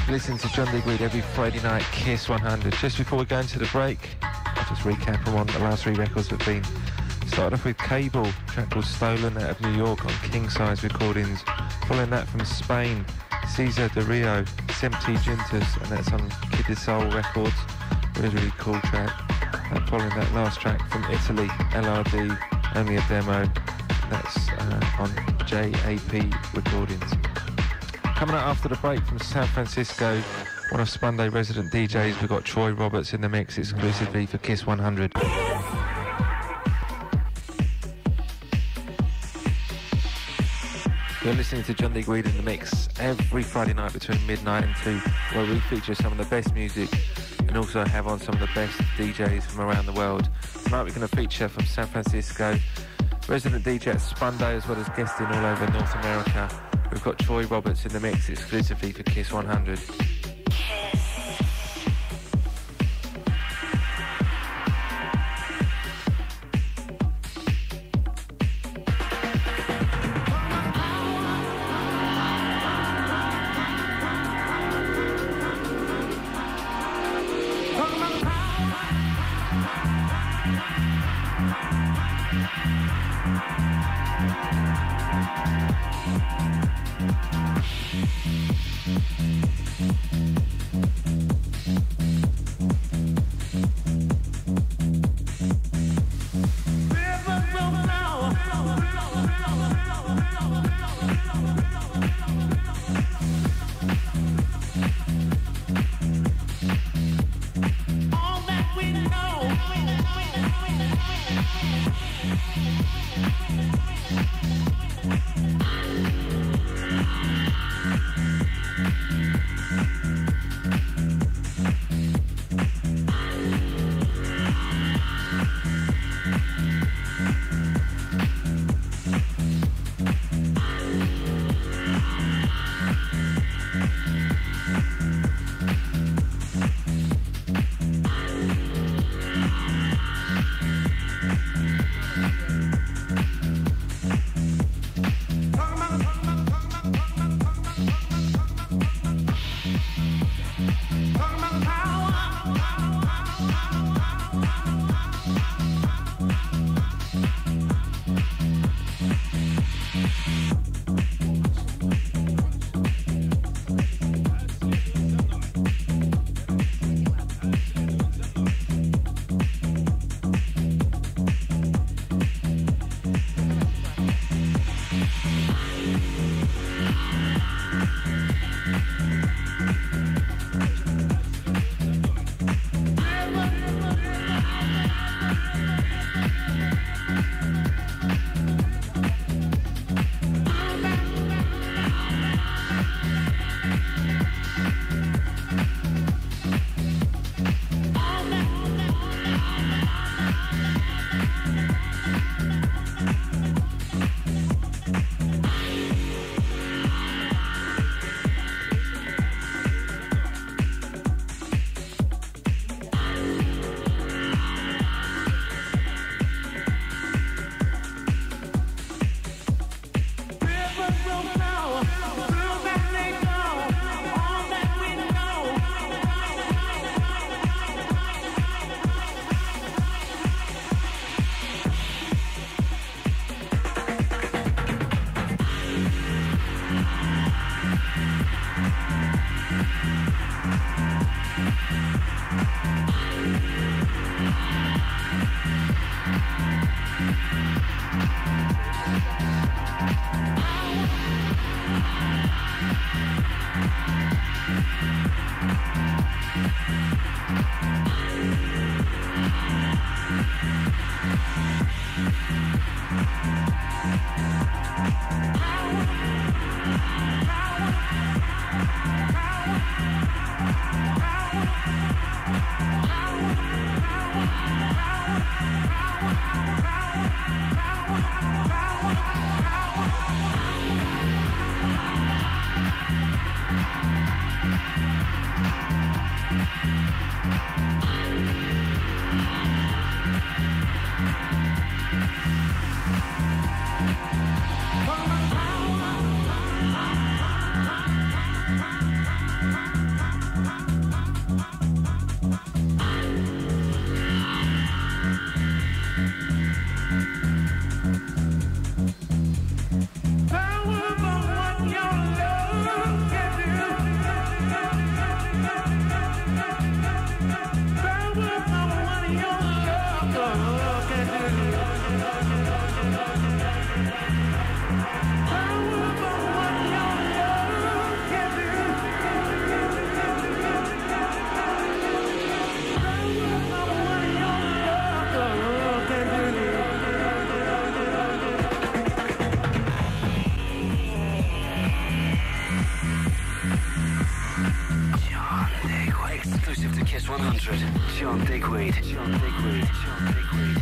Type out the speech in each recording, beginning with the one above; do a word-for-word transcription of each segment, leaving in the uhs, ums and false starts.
Listen to John Digweed every Friday night, Kiss one hundred. Just before we go into the break, I'll just recap on the last three records have been. Started off with Cable, a track called Stolen out of New York on King Size Recordings. Following that from Spain, Cesar de Rio, Sempti Juntas, and that's on Kid de Soul Records. Really, really cool track. And following that last track from Italy, L R D, Only a Demo. That's uh, on J A P Recordings. Coming up after the break from San Francisco, one of Spunday resident D Js, we've got Troy Roberts in the mix exclusively for Kiss one hundred. You're listening to John Digweed in the mix every Friday night between midnight and two, where we feature some of the best music and also have on some of the best D Js from around the world. Tonight we're going to feature from San Francisco, resident D J at Spunday, as well as guesting all over North America. We've got Troy Roberts in the mix exclusively for Kiss one hundred. one hundred. John Digweed. John Digweed. John Digweed.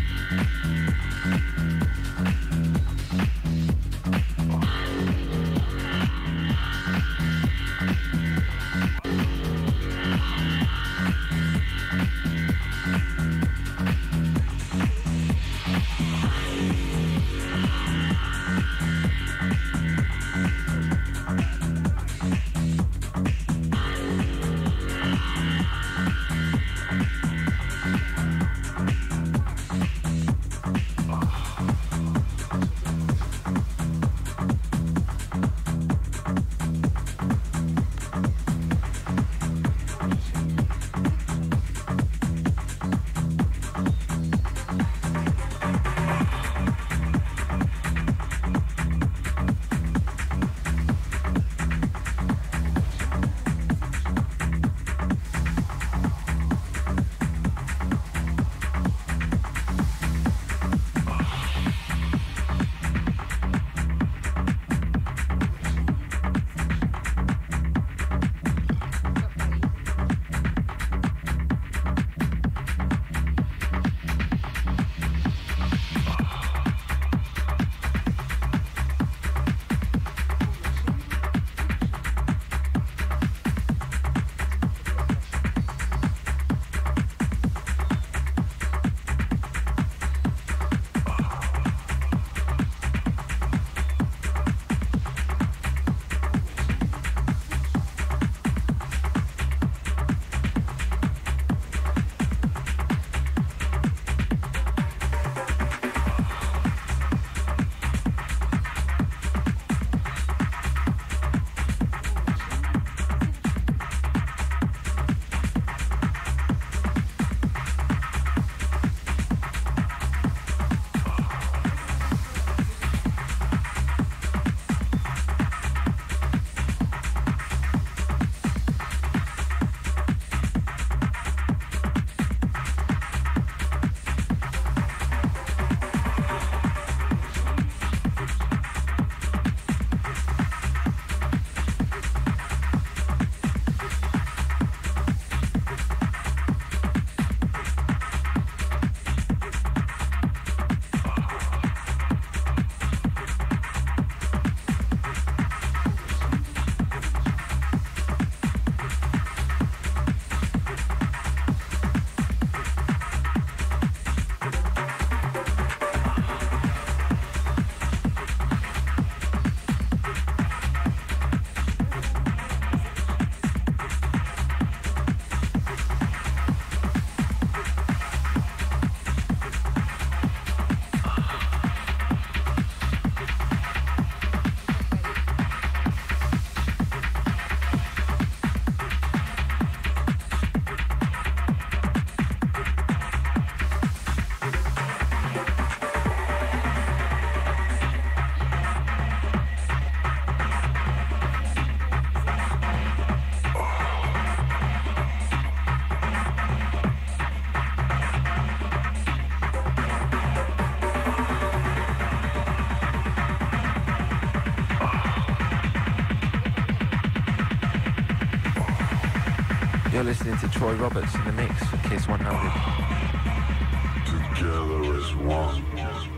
You're listening to Troy Roberts in the mix for Kiss one hundred. Together as one.